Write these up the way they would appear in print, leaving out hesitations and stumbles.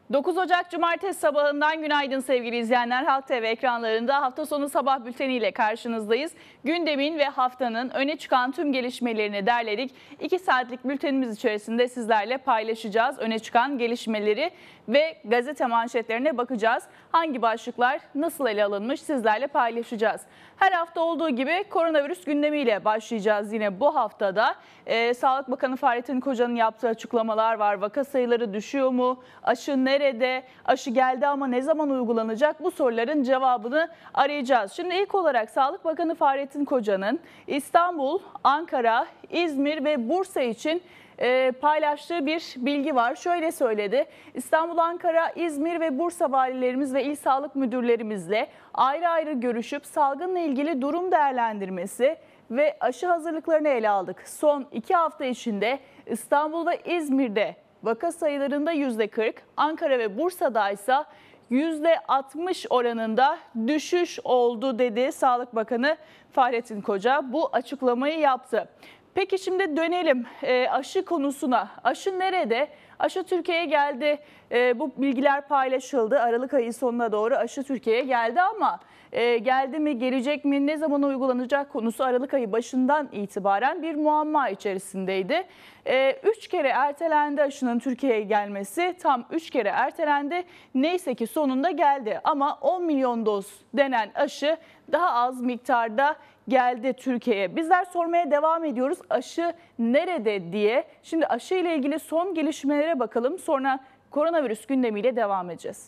9 Ocak Cumartesi sabahından günaydın sevgili izleyenler. Halk TV ekranlarında hafta sonu sabah bülteniyle karşınızdayız. Gündemin ve haftanın öne çıkan tüm gelişmelerini derledik. 2 saatlik bültenimiz içerisinde sizlerle paylaşacağız. Öne çıkan gelişmeleri ve gazete manşetlerine bakacağız. Hangi başlıklar nasıl ele alınmış sizlerle paylaşacağız. Her hafta olduğu gibi koronavirüs gündemiyle başlayacağız yine bu haftada. Sağlık Bakanı Fahrettin Koca'nın yaptığı açıklamalar var. Vaka sayıları düşüyor mu? Aşı nerede? Aşı geldi ama ne zaman uygulanacak? Bu soruların cevabını arayacağız. Şimdi ilk olarak Sağlık Bakanı Fahrettin Koca'nın İstanbul, Ankara, İzmir ve Bursa için paylaştığı bir bilgi var. Şöyle söyledi. İstanbul, Ankara, İzmir ve Bursa valilerimiz ve il sağlık müdürlerimizle ayrı ayrı görüşüp salgınla ilgili durum değerlendirmesi ve aşı hazırlıklarını ele aldık. Son 2 hafta içinde İstanbul ve İzmir'de vaka sayılarında %40, Ankara ve Bursa'da ise %60 oranında düşüş oldu dedi Sağlık Bakanı Fahrettin Koca. Bu açıklamayı yaptı. Peki şimdi dönelim aşı konusuna. Aşı nerede? Aşı Türkiye'ye geldi. Bu bilgiler paylaşıldı. Aralık ayı sonuna doğru aşı Türkiye'ye geldi ama geldi mi, gelecek mi, ne zaman uygulanacak konusu Aralık ayı başından itibaren bir muamma içerisindeydi. 3 kere ertelendi aşının Türkiye'ye gelmesi. Tam 3 kere ertelendi. Neyse ki sonunda geldi ama 10 milyon doz denen aşı daha az miktarda geldi Türkiye'ye. Bizler sormaya devam ediyoruz aşı nerede diye. Şimdi aşı ile ilgili son gelişmelere bakalım. Sonra koronavirüs gündemiyle devam edeceğiz.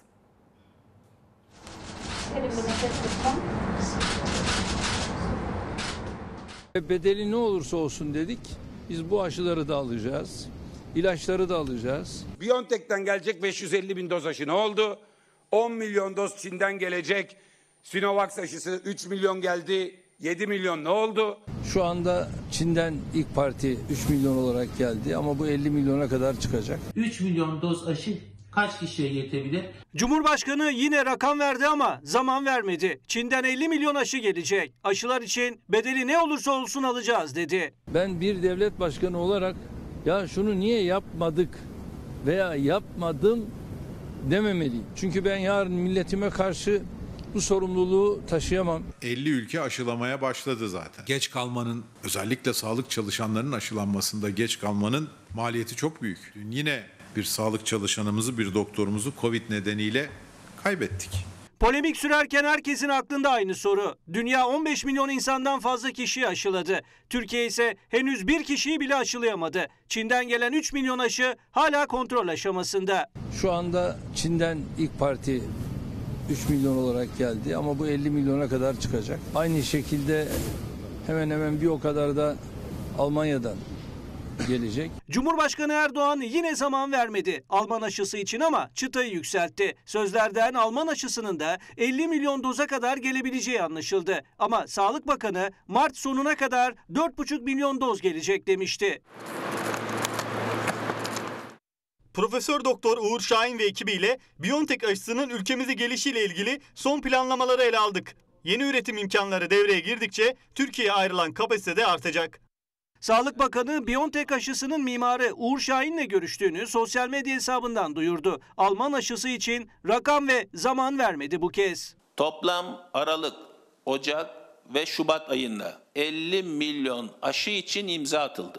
Bedeli ne olursa olsun dedik. Biz bu aşıları da alacağız. İlaçları da alacağız. BioNTech'ten gelecek 550 bin doz aşı ne oldu? 10 milyon doz Çin'den gelecek. Sinovac aşısı 3 milyon geldi. 7 milyon ne oldu? Şu anda Çin'den ilk parti 3 milyon olarak geldi ama bu 50 milyona kadar çıkacak. 3 milyon doz aşı kaç kişiye yetebilir? Cumhurbaşkanı yine rakam verdi ama zaman vermedi. Çin'den 50 milyon aşı gelecek. Aşılar için bedeli ne olursa olsun alacağız dedi. Ben bir devlet başkanı olarak ya şunu niye yapmadık veya yapmadım dememeliyim. Çünkü ben yarın milletime karşı bu sorumluluğu taşıyamam. 50 ülke aşılamaya başladı zaten. Geç kalmanın, özellikle sağlık çalışanlarının aşılanmasında geç kalmanın maliyeti çok büyük. Dün yine bir sağlık çalışanımızı, bir doktorumuzu Covid nedeniyle kaybettik. Polemik sürerken herkesin aklında aynı soru. Dünya 15 milyon insandan fazla kişiyi aşıladı. Türkiye ise henüz bir kişiyi bile aşılayamadı. Çin'den gelen 3 milyon aşı hala kontrol aşamasında. Şu anda Çin'den ilk parti 3 milyon olarak geldi ama bu 50 milyona kadar çıkacak. Aynı şekilde hemen hemen bir o kadar da Almanya'dan gelecek. Cumhurbaşkanı Erdoğan yine zaman vermedi Alman aşısı için ama çıtayı yükseltti. Sözlerden Alman aşısının da 50 milyon doza kadar gelebileceği anlaşıldı. Ama Sağlık Bakanı Mart sonuna kadar 4,5 milyon doz gelecek demişti. Profesör Doktor Uğur Şahin ve ekibiyle BioNTech aşısının ülkemize gelişiyle ilgili son planlamaları ele aldık. Yeni üretim imkanları devreye girdikçe Türkiye'ye ayrılan kapasite de artacak. Sağlık Bakanı BioNTech aşısının mimarı Uğur Şahin'le görüştüğünü sosyal medya hesabından duyurdu. Alman aşısı için rakam ve zaman vermedi bu kez. Toplam Aralık, Ocak ve Şubat ayında 50 milyon aşı için imza atıldı.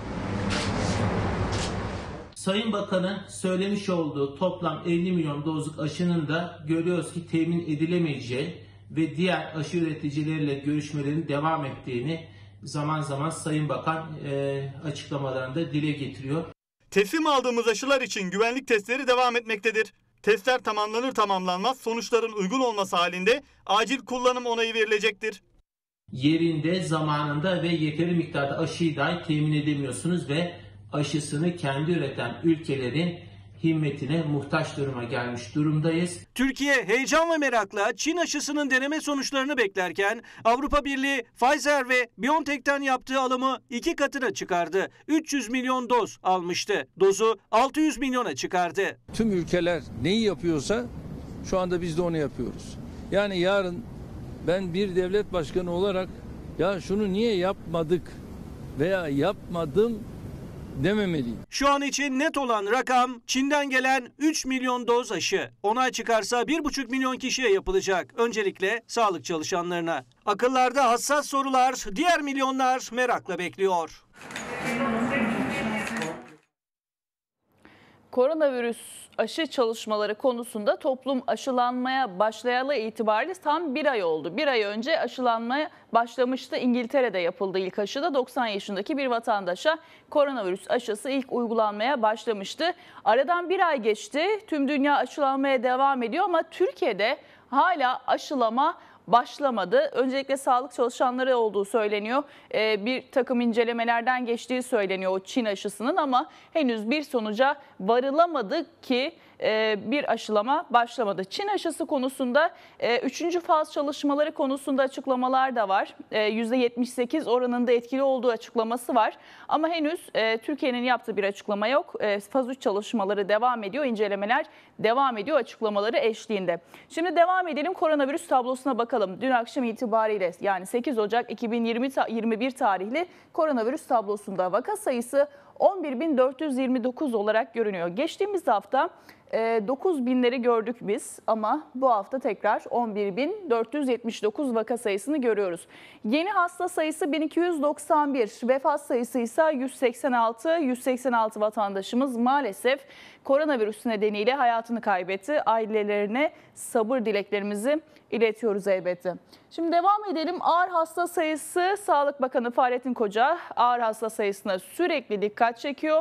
Sayın Bakan'ın söylemiş olduğu toplam 50 milyon dozluk aşının da görüyoruz ki temin edilemeyeceği ve diğer aşı üreticileriyle görüşmelerin devam ettiğini zaman zaman Sayın Bakan açıklamalarında dile getiriyor. Teslim aldığımız aşılar için güvenlik testleri devam etmektedir. Testler tamamlanır tamamlanmaz sonuçların uygun olması halinde acil kullanım onayı verilecektir. Yerinde, zamanında ve yeteri miktarda aşıyı dahi temin edemiyorsunuz ve aşısını kendi üreten ülkelerin himmetine muhtaç duruma gelmiş durumdayız. Türkiye heyecan ve merakla Çin aşısının deneme sonuçlarını beklerken Avrupa Birliği Pfizer ve BioNTech'ten yaptığı alımı 2 katına çıkardı. 300 milyon doz almıştı. Dozu 600 milyona çıkardı. Tüm ülkeler neyi yapıyorsa şu anda biz de onu yapıyoruz. Yani yarın ben bir devlet başkanı olarak ya şunu niye yapmadık veya yapmadım dememeliyim. Şu an için net olan rakam Çin'den gelen 3 milyon doz aşı. Onay çıkarsa 1,5 milyon kişiye yapılacak. Öncelikle sağlık çalışanlarına. Akıllarda hassas sorular, diğer milyonlar merakla bekliyor. Koronavirüs aşı çalışmaları konusunda toplum aşılanmaya başlayalı itibariyle tam bir ay oldu. Bir ay önce aşılanmaya başlamıştı. İngiltere'de yapıldı ilk aşıda. 90 yaşındaki bir vatandaşa koronavirüs aşısı ilk uygulanmaya başlamıştı. Aradan bir ay geçti. Tüm dünya aşılanmaya devam ediyor ama Türkiye'de hala aşılama başlamadı. Öncelikle sağlık çalışanları olduğu söyleniyor. Bir takım incelemelerden geçtiği söyleniyor o Çin aşısının ama henüz bir sonuca varılamadı ki bir aşılama başlamadı. Çin aşısı konusunda 3. faz çalışmaları konusunda açıklamalar da var. %78 oranında etkili olduğu açıklaması var. Ama henüz Türkiye'nin yaptığı bir açıklama yok. Faz 3 çalışmaları devam ediyor, incelemeler devam ediyor açıklamaları eşliğinde. Şimdi devam edelim, koronavirüs tablosuna bakalım. Dün akşam itibariyle yani 8 Ocak 2021 tarihli koronavirüs tablosunda vaka sayısı 11.429 olarak görünüyor. Geçtiğimiz hafta 9.000'leri gördük biz ama bu hafta tekrar 11.479 vaka sayısını görüyoruz. Yeni hasta sayısı 1291, vefat sayısı ise 186 vatandaşımız maalesef koronavirüs nedeniyle hayatını kaybetti. Ailelerine sabır dileklerimizi iletiyoruz elbette. Şimdi devam edelim. Ağır hasta sayısı, Sağlık Bakanı Fahrettin Koca ağır hasta sayısına sürekli dikkat çekiyor.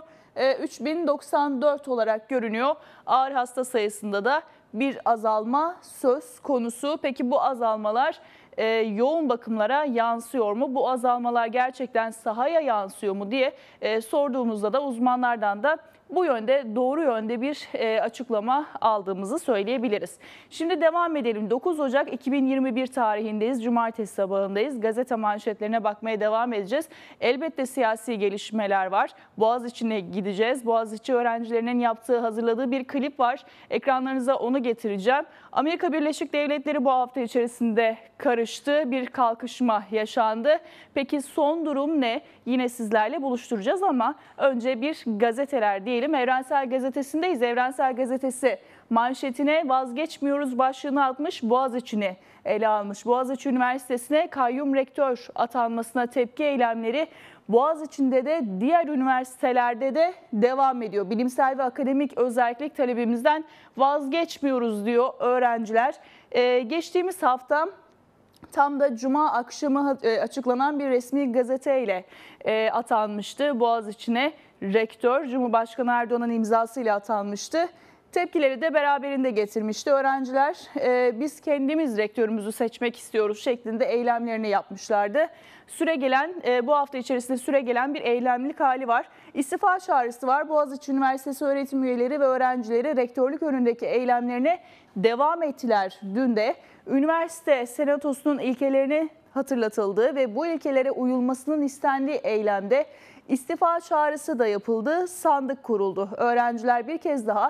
3094 olarak görünüyor. Ağır hasta sayısında da bir azalma söz konusu. Peki bu azalmalar yoğun bakımlara yansıyor mu? Bu azalmalar gerçekten sahaya yansıyor mu diye sorduğumuzda da uzmanlardan da bu yönde, doğru yönde bir açıklama aldığımızı söyleyebiliriz. Şimdi devam edelim. 9 Ocak 2021 tarihindeyiz. Cumartesi sabahındayız. Gazete manşetlerine bakmaya devam edeceğiz. Elbette siyasi gelişmeler var. Boğaziçi'ne gideceğiz. Boğaziçi öğrencilerinin hazırladığı bir klip var. Ekranlarınıza onu getireceğim. Amerika Birleşik Devletleri bu hafta içerisinde karıştı. Bir kalkışma yaşandı. Peki son durum ne? Yine sizlerle buluşturacağız ama önce bir gazeteler diyelim. Evrensel Gazetesi'ndeyiz. Evrensel Gazetesi manşetine vazgeçmiyoruz başlığını atmış, Boğaziçi'ni ele almış. Boğaziçi Üniversitesi'ne kayyum rektör atanmasına tepki eylemleri Boğaziçi'nde de diğer üniversitelerde de devam ediyor. Bilimsel ve akademik özellik talebimizden vazgeçmiyoruz diyor öğrenciler. Geçtiğimiz hafta tam da Cuma akşamı açıklanan bir resmi gazeteyle atanmıştı Boğaziçi'ne rektör. Cumhurbaşkanı Erdoğan'ın imzasıyla atanmıştı. Tepkileri de beraberinde getirmişti. Öğrenciler biz kendimiz rektörümüzü seçmek istiyoruz şeklinde eylemlerini yapmışlardı. Bu hafta içerisinde süregelen bir eylemlilik hali var. İstifa çağrısı var. Boğaziçi Üniversitesi öğretim üyeleri ve öğrencileri rektörlük önündeki eylemlerine devam ettiler. Dün de üniversite senatosunun ilkelerini hatırlatıldığı ve bu ilkelere uyulmasının istendiği eylemde istifa çağrısı da yapıldı. Sandık kuruldu. Öğrenciler bir kez daha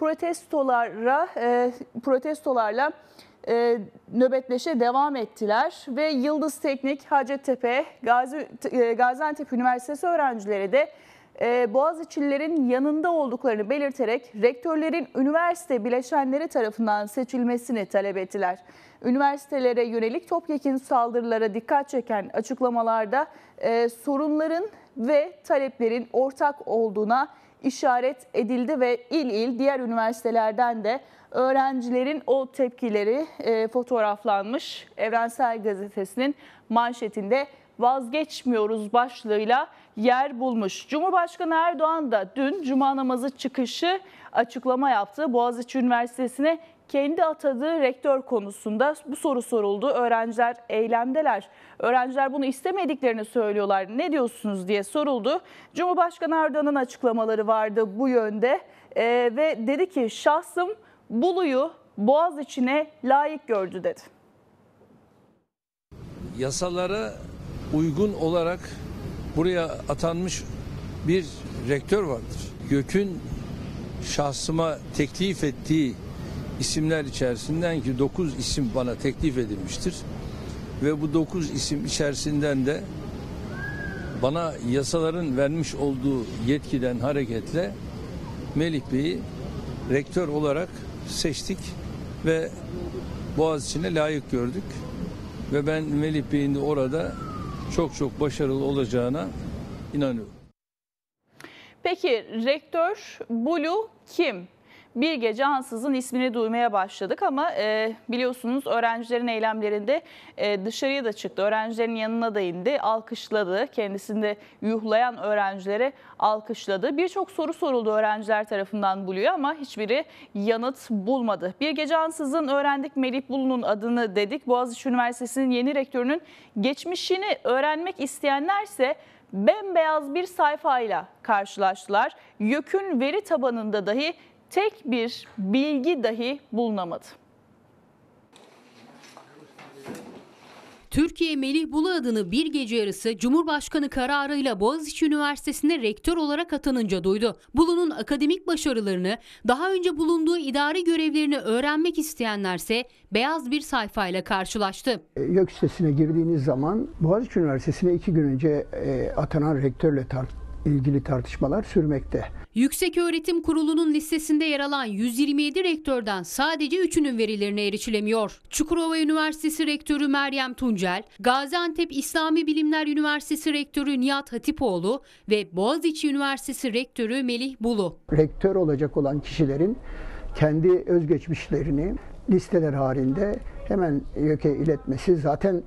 protestolarla nöbetleşe devam ettiler ve Yıldız Teknik, Hacettepe, Gaziantep Üniversitesi öğrencileri de Boğaziçi'lilerin yanında olduklarını belirterek rektörlerin üniversite bileşenleri tarafından seçilmesini talep ettiler. Üniversitelere yönelik topyekün saldırılara dikkat çeken açıklamalarda sorunların ve taleplerin ortak olduğuna işaret edildi ve il il diğer üniversitelerden de öğrencilerin o tepkileri fotoğraflanmış. Evrensel Gazetesi'nin manşetinde vazgeçmiyoruz başlığıyla yer bulmuş. Cumhurbaşkanı Erdoğan da dün Cuma namazı çıkışı açıklama yaptı. Boğaziçi Üniversitesi'ne kendi atadığı rektör konusunda bu soru soruldu. Öğrenciler eylemdeler. Öğrenciler bunu istemediklerini söylüyorlar. Ne diyorsunuz diye soruldu. Cumhurbaşkanı Erdoğan'ın açıklamaları vardı bu yönde ve dedi ki şahsım Bolu'yu Boğaziçi'ne layık gördü dedi. Yasalara uygun olarak buraya atanmış bir rektör vardır. YÖK'ün şahsıma teklif ettiği isimler içerisinden ki 9 isim bana teklif edilmiştir. Ve bu 9 isim içerisinden de Bana yasaların vermiş olduğu yetkiden hareketle Melih Bey'i rektör olarak seçtik ve Boğaziçi'ne layık gördük. Ve ben Melih Bey'in de orada çok başarılı olacağına inanıyorum. Peki rektör Bulu kim? Bir gece ansızın ismini duymaya başladık ama biliyorsunuz öğrencilerin eylemlerinde dışarıya da çıktı. Öğrencilerin yanına da indi, alkışladı. Kendisini de yuhlayan öğrencilere alkışladı. Birçok soru soruldu öğrenciler tarafından Bulu'ya ama hiçbiri yanıt bulmadı. Bir gece ansızın öğrendik Melih Bulu'nun adını dedik. Boğaziçi Üniversitesi'nin yeni rektörünün geçmişini öğrenmek isteyenlerse bembeyaz bir sayfayla karşılaştılar. YÖK'ün veri tabanında dahi tek bir bilgi dahi bulunamadı. Türkiye Melih Bulu adını bir gece yarısı Cumhurbaşkanı kararıyla Boğaziçi Üniversitesi'ne rektör olarak atanınca duydu. Bulu'nun akademik başarılarını, daha önce bulunduğu idari görevlerini öğrenmek isteyenlerse beyaz bir sayfayla karşılaştı. YÖK sitesine girdiğiniz zaman Boğaziçi Üniversitesi'ne 2 gün önce atanan rektörle ilgili tartışmalar sürmekte. Yükseköğretim Kurulu'nun listesinde yer alan 127 rektörden sadece 3'ünün verilerine erişilemiyor. Çukurova Üniversitesi Rektörü Meryem Tuncel, Gaziantep İslami Bilimler Üniversitesi Rektörü Nihat Hatipoğlu ve Boğaziçi Üniversitesi Rektörü Melih Bulu. Rektör olacak olan kişilerin kendi özgeçmişlerini listeler halinde hemen YÖK'e iletmesi, zaten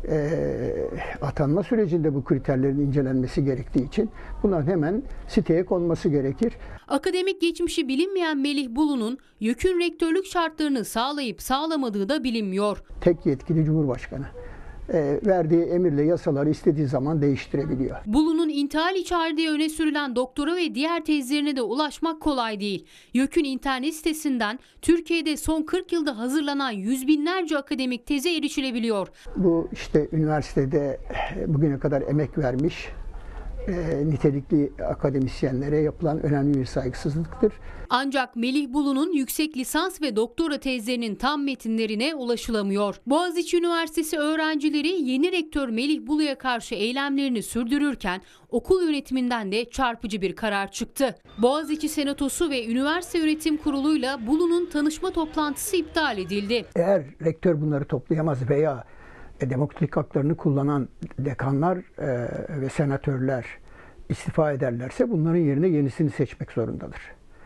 atanma sürecinde bu kriterlerin incelenmesi gerektiği için bunların hemen siteye konması gerekir. Akademik geçmişi bilinmeyen Melih Bulu'nun YÖK'ün rektörlük şartlarını sağlayıp sağlamadığı da bilinmiyor. Tek yetkili Cumhurbaşkanı. Verdiği emirle yasaları istediği zaman değiştirebiliyor. Bulu'nun intihal içerdiği öne sürülen doktora ve diğer tezlerine de ulaşmak kolay değil. YÖK'ün internet sitesinden Türkiye'de son 40 yılda hazırlanan yüz binlerce akademik teze erişilebiliyor. Bu işte üniversitede bugüne kadar emek vermiş nitelikli akademisyenlere yapılan önemli bir saygısızlıktır. Ancak Melih Bulu'nun yüksek lisans ve doktora tezlerinin tam metinlerine ulaşılamıyor. Boğaziçi Üniversitesi öğrencileri yeni rektör Melih Bulu'ya karşı eylemlerini sürdürürken okul yönetiminden de çarpıcı bir karar çıktı. Boğaziçi Senatosu ve Üniversite Yönetim Kurulu'yla Bulu'nun tanışma toplantısı iptal edildi. Eğer rektör bunları toplayamaz veya demokratik haklarını kullanan dekanlar ve senatörler istifa ederlerse bunların yerine yenisini seçmek zorundadır.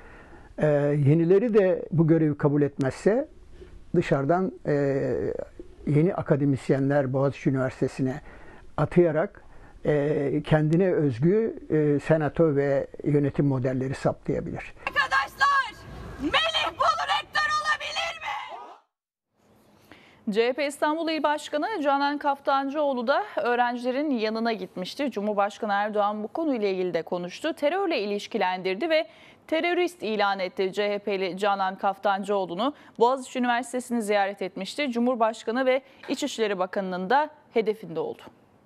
Yenileri de bu görevi kabul etmezse dışarıdan yeni akademisyenler Boğaziçi Üniversitesi'ne atayarak kendine özgü senato ve yönetim modelleri saptayabilir. Arkadaşlar, Melih Bulu rektör olabilir mi? CHP İstanbul İl Başkanı Canan Kaftancıoğlu da öğrencilerin yanına gitmişti. Cumhurbaşkanı Erdoğan bu konuyla ilgili de konuştu. Terörle ilişkilendirdi ve terörist ilan etti CHP'li Canan Kaftancıoğlu'nu. Boğaziçi Üniversitesi'ni ziyaret etmişti. Cumhurbaşkanı ve İçişleri Bakanı'nın da hedefinde oldu.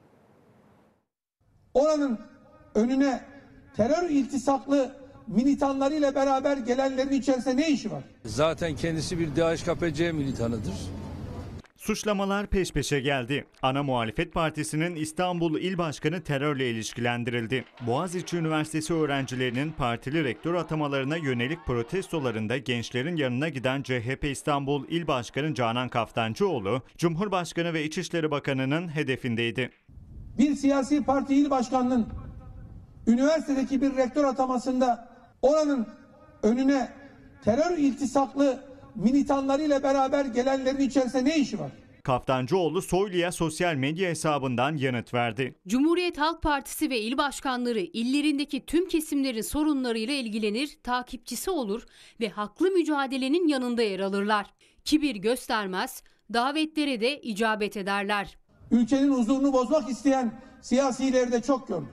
Oranın önüne terör iltisaklı militanlarıyla beraber gelenlerin içerisinde ne işi var? Zaten kendisi bir DHKPC militanıdır. Suçlamalar peş peşe geldi. Ana muhalefet partisinin İstanbul İl Başkanı terörle ilişkilendirildi. Boğaziçi Üniversitesi öğrencilerinin partili rektör atamalarına yönelik protestolarında gençlerin yanına giden CHP İstanbul İl Başkanı Canan Kaftancıoğlu, Cumhurbaşkanı ve İçişleri Bakanı'nın hedefindeydi. Bir siyasi parti il başkanının üniversitedeki bir rektör atamasında oranın önüne terör iltisaklı militanlarıyla beraber gelenlerin içerisinde ne işi var? Kaftancıoğlu Soylu'ya sosyal medya hesabından yanıt verdi. Cumhuriyet Halk Partisi ve il başkanları illerindeki tüm kesimlerin sorunlarıyla ilgilenir, takipçisi olur ve haklı mücadelenin yanında yer alırlar. Kibir göstermez, davetlere de icabet ederler. Ülkenin huzurunu bozmak isteyen siyasileri de çok gördüm.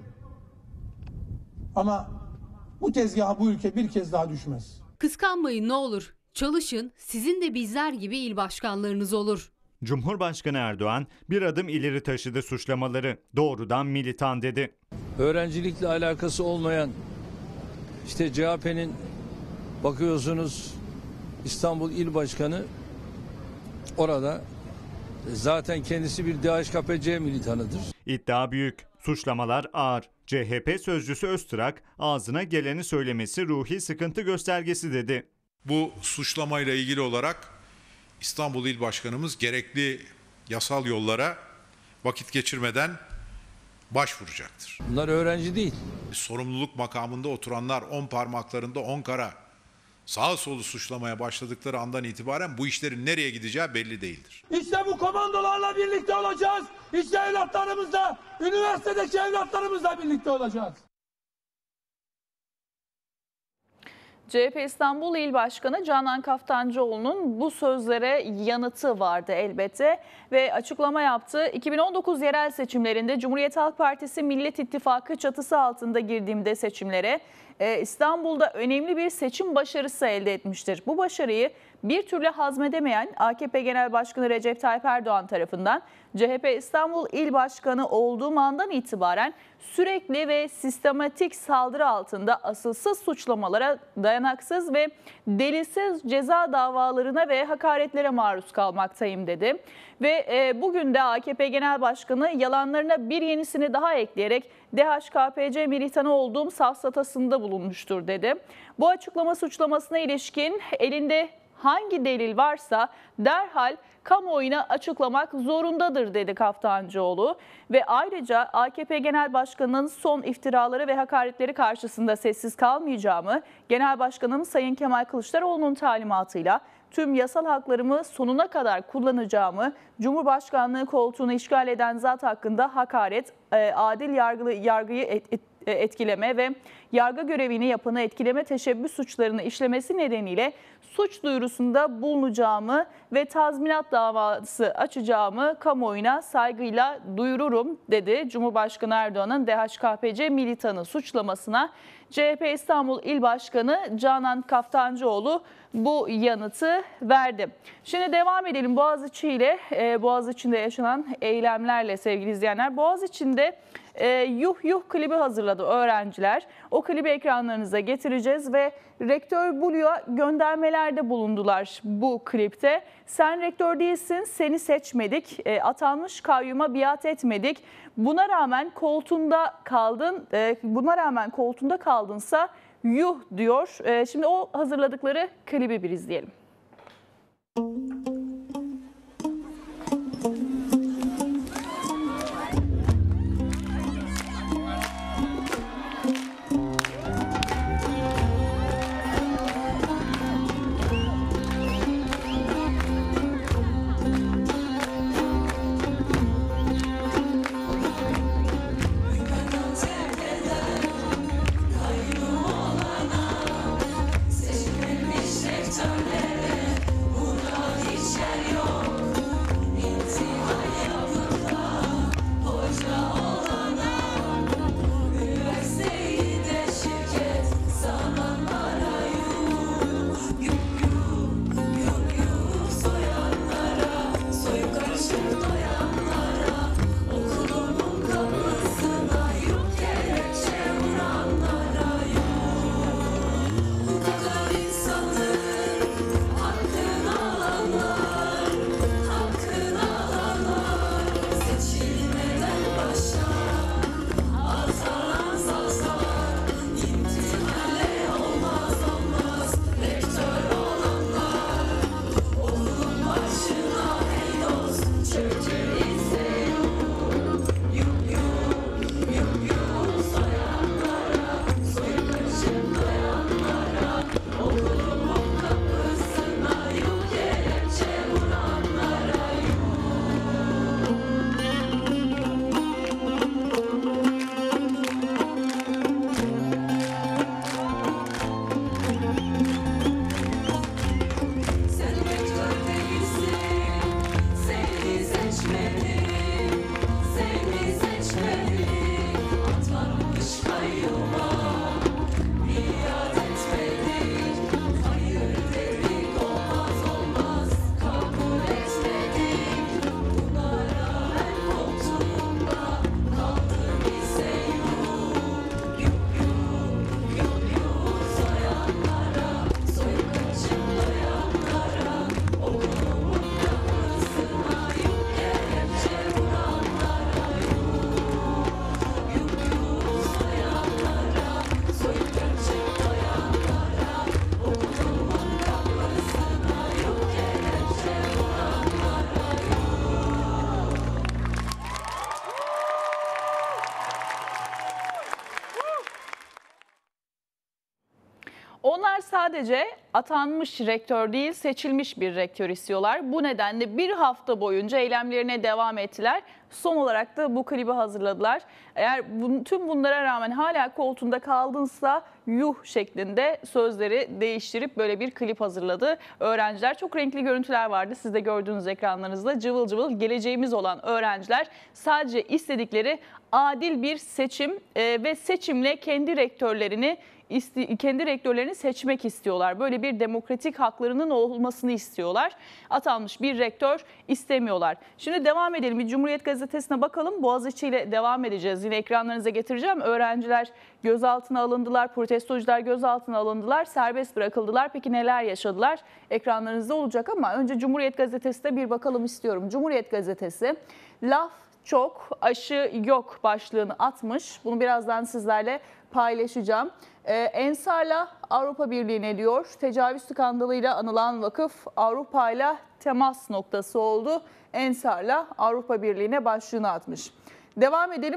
Ama bu tezgaha bu ülke bir kez daha düşmez. Kıskanmayın ne olur. Çalışın, sizin de bizler gibi il başkanlarınız olur. Cumhurbaşkanı Erdoğan bir adım ileri taşıdı suçlamaları. Doğrudan militan dedi. Öğrencilikle alakası olmayan işte CHP'nin bakıyorsunuz İstanbul İl Başkanı orada Zaten kendisi bir DHKPC militanıdır. İddia büyük, suçlamalar ağır. CHP sözcüsü Öztürk ağzına geleni söylemesi ruhi sıkıntı göstergesi dedi. Bu suçlamayla ilgili olarak İstanbul İl Başkanımız gerekli yasal yollara vakit geçirmeden başvuracaktır. Bunlar öğrenci değil. Sorumluluk makamında oturanlar 10 parmaklarında 10 kara sağa solu suçlamaya başladıkları andan itibaren bu işlerin nereye gideceği belli değildir. İşte bu komandolarla birlikte olacağız. İşte evlatlarımızla, üniversitedeki evlatlarımızla birlikte olacağız. CHP İstanbul İl Başkanı Canan Kaftancıoğlu'nun bu sözlere yanıtı vardı elbette ve açıklama yaptı. 2019 yerel seçimlerinde Cumhuriyet Halk Partisi Millet İttifakı çatısı altında girdiğimde seçimlere İstanbul'da önemli bir seçim başarısı elde etmiştir. Bu başarıyı bir türlü hazmedemeyen AKP Genel Başkanı Recep Tayyip Erdoğan tarafından CHP İstanbul İl Başkanı olduğum andan itibaren sürekli ve sistematik saldırı altında asılsız suçlamalara, dayanaksız ve delilsiz ceza davalarına ve hakaretlere maruz kalmaktayım dedi. Ve bugün de AKP Genel Başkanı yalanlarına bir yenisini daha ekleyerek DHKPC militanı olduğum safsatasında bulunmuştur dedi. Bu açıklama suçlamasına ilişkin elinde hangi delil varsa derhal kamuoyuna açıklamak zorundadır dedi Kaftancıoğlu. Ve ayrıca AKP Genel Başkanı'nın son iftiraları ve hakaretleri karşısında sessiz kalmayacağımı, Genel Başkanım Sayın Kemal Kılıçdaroğlu'nun talimatıyla tüm yasal haklarımı sonuna kadar kullanacağımı, Cumhurbaşkanlığı koltuğunu işgal eden zat hakkında hakaret, adil yargıyı etkileme ve yargı görevini yapanı etkileme teşebbüs suçlarını işlemesi nedeniyle suç duyurusunda bulunacağımı ve tazminat davası açacağımı kamuoyuna saygıyla duyururum dedi. Cumhurbaşkanı Erdoğan'ın DHKPC militanı suçlamasına CHP İstanbul İl Başkanı Canan Kaftancıoğlu bu yanıtı verdi. Şimdi devam edelim Boğaziçi'nde yaşanan eylemlerle sevgili izleyenler. Boğaziçi'nde Yuh Yuh klibi hazırladı öğrenciler. O klibi ekranlarınıza getireceğiz ve Rektör Bulu'ya göndermelerde bulundular bu klipte. Sen rektör değilsin, seni seçmedik, atanmış kayyuma biat etmedik. Buna rağmen koltuğunda kaldınsa yuh diyor. Şimdi o hazırladıkları klibi bir izleyelim. Seçilmiş rektörlere sadece atanmış rektör değil, seçilmiş bir rektör istiyorlar. Bu nedenle bir hafta boyunca eylemlerine devam ettiler. Son olarak da bu klibi hazırladılar. Eğer tüm bunlara rağmen hala koltuğunda kaldınsa yuh şeklinde sözleri değiştirip böyle bir klip hazırladı öğrenciler. Çok renkli görüntüler vardı. Siz de gördüğünüz ekranlarınızda cıvıl cıvıl geleceğimiz olan öğrenciler sadece istedikleri adil bir seçim ve seçimle kendi rektörlerini seçmek istiyorlar. Böyle bir demokratik haklarının olmasını istiyorlar. Atanmış bir rektör istemiyorlar. Şimdi devam edelim. Bir Cumhuriyet Gazetesi'ne bakalım. Boğaziçi ile devam edeceğiz. Yine ekranlarınıza getireceğim. Öğrenciler gözaltına alındılar. Protestocular gözaltına alındılar. Serbest bırakıldılar. Peki neler yaşadılar? Ekranlarınızda olacak ama önce Cumhuriyet Gazetesi'ne bir bakalım istiyorum. Cumhuriyet Gazetesi laf çok, aşı yok başlığını atmış. Bunu birazdan sizlerle paylaşacağım. Ensar'la Avrupa Birliği ne diyor? Tecavüz skandalıyla anılan vakıf Avrupa'yla temas noktası oldu. Ensar'la Avrupa Birliği'ne başlığını atmış. Devam edelim.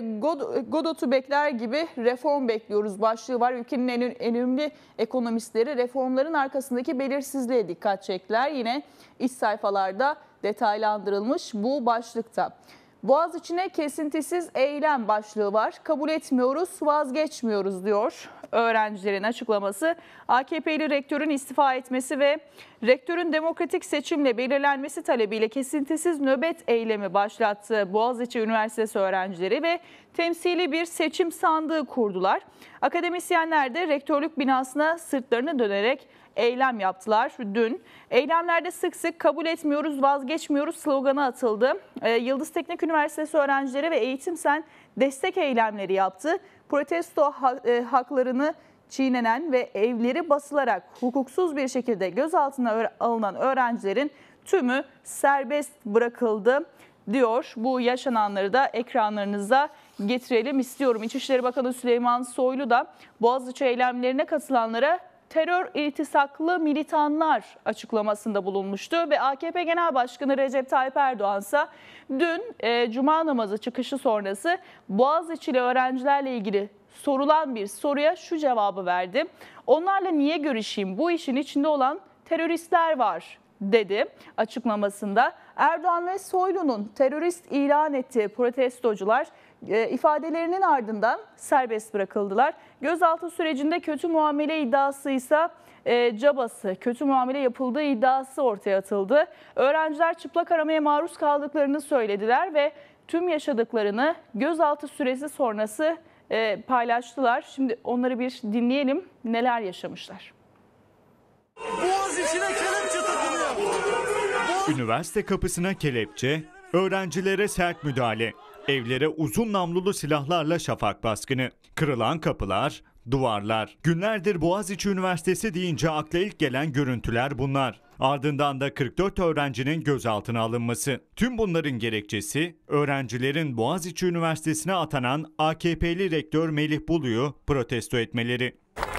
Godot'u bekler gibi reform bekliyoruz başlığı var. Ülkenin en önemli ekonomistleri reformların arkasındaki belirsizliğe dikkat çektiler. Yine iç sayfalarda detaylandırılmış bu başlıkta. Boğaziçi'ne kesintisiz eylem başlığı var. Kabul etmiyoruz, vazgeçmiyoruz diyor öğrencilerin açıklaması. AKP'li rektörün istifa etmesi ve rektörün demokratik seçimle belirlenmesi talebiyle kesintisiz nöbet eylemi başlattı Boğaziçi Üniversitesi öğrencileri ve temsili bir seçim sandığı kurdular. Akademisyenler de rektörlük binasına sırtlarını dönerek eylem yaptılar dün. Eylemlerde sık sık kabul etmiyoruz, vazgeçmiyoruz sloganı atıldı. Yıldız Teknik Üniversitesi öğrencileri ve Eğitim Sen destek eylemleri yaptı. Protesto haklarını çiğnenen ve evleri basılarak hukuksuz bir şekilde gözaltına alınan öğrencilerin tümü serbest bırakıldı diyor. Bu yaşananları da ekranlarınıza getirelim istiyorum. İçişleri Bakanı Süleyman Soylu da Boğaziçi eylemlerine katılanlara terör iltisaklı militanlar açıklamasında bulunmuştu ve AKP Genel Başkanı Recep Tayyip Erdoğan ise dün Cuma namazı çıkışı sonrası Boğaziçi'li öğrencilerle ilgili sorulan bir soruya şu cevabı verdi. Onlarla niye görüşeyim? Bu işin içinde olan teröristler var dedi açıklamasında. Erdoğan ve Soylu'nun terörist ilan ettiği protestocular ifadelerinin ardından serbest bırakıldılar. Gözaltı sürecinde kötü muamele iddiası ise cabası, kötü muamele yapıldığı iddiası ortaya atıldı. Öğrenciler çıplak aramaya maruz kaldıklarını söylediler ve tüm yaşadıklarını gözaltı süresi sonrası paylaştılar. Şimdi onları bir dinleyelim, neler yaşamışlar. Boğaziçi'ne kelepçe takılıyor. Üniversite kapısına kelepçe, öğrencilere sert müdahale, evlere uzun namlulu silahlarla şafak baskını, kırılan kapılar, duvarlar. Günlerdir Boğaziçi Üniversitesi deyince akla ilk gelen görüntüler bunlar. Ardından da 44 öğrencinin gözaltına alınması. Tüm bunların gerekçesi öğrencilerin Boğaziçi Üniversitesi'ne atanan AKP'li rektör Melih Bulu'yu protesto etmeleri.